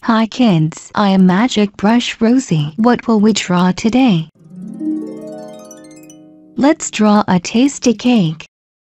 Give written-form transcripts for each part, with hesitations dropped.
Hi kids, I am Magic Brush Rosie. What will we draw today? Let's draw a tasty cake.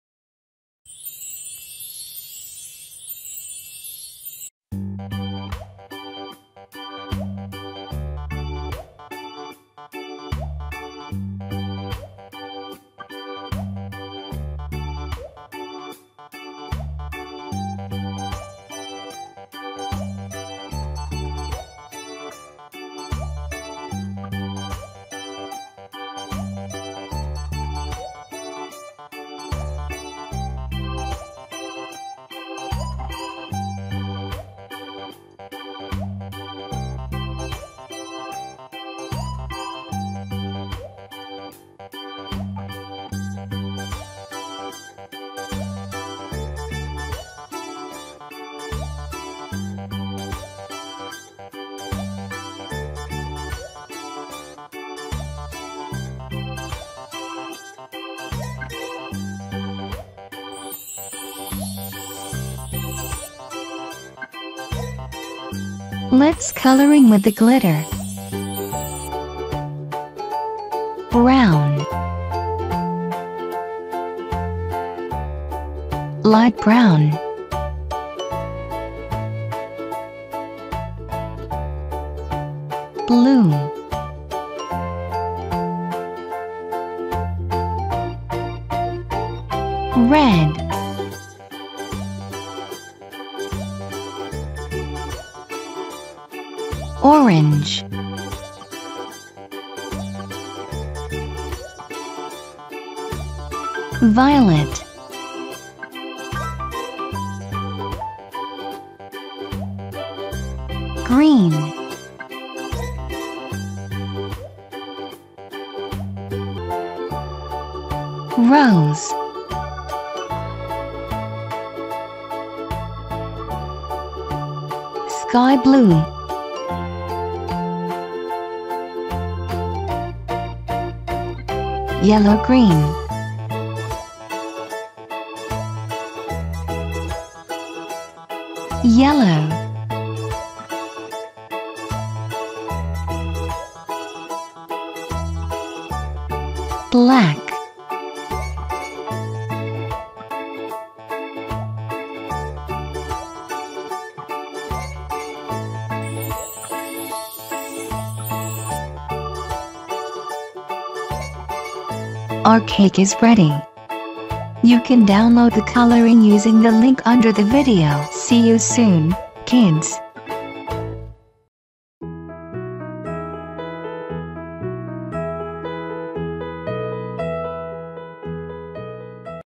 Let's coloring with the glitter. Brown, light brown, blue, red, orange, violet, green, rose, sky blue, yellow green, yellow, black, Our cake is ready. You can download the coloring using the link under the video. See you soon, kids.